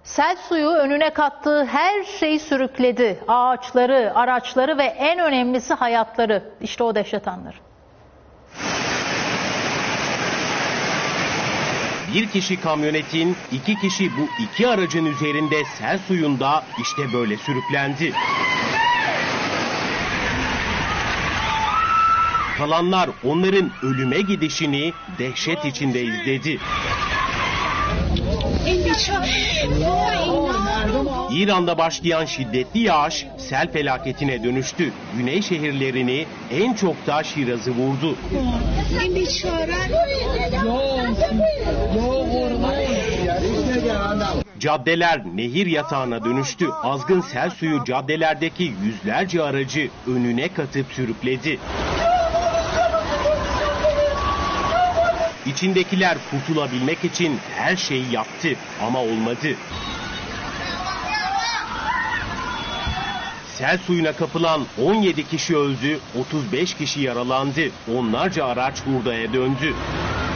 Sel suyu önüne kattığı her şeyi sürükledi. Ağaçları, araçları ve en önemlisi hayatları. İşte o dehşet anları. Bir kişi kamyonetin, 2 kişi bu 2 aracın üzerinde sel suyunda işte böyle sürüklendi. Kalanlar onların ölüme gidişini dehşet içinde izledi. İran'da başlayan şiddetli yağış sel felaketine dönüştü. Güney şehirlerini en çok da Şiraz'ı vurdu. Caddeler nehir yatağına dönüştü. Azgın sel suyu caddelerdeki yüzlerce aracı önüne katıp sürükledi. İçindekiler kurtulabilmek için her şeyi yaptı ama olmadı. Sel suyuna kapılan 17 kişi öldü, 35 kişi yaralandı. Onlarca araç hurdaya döndü.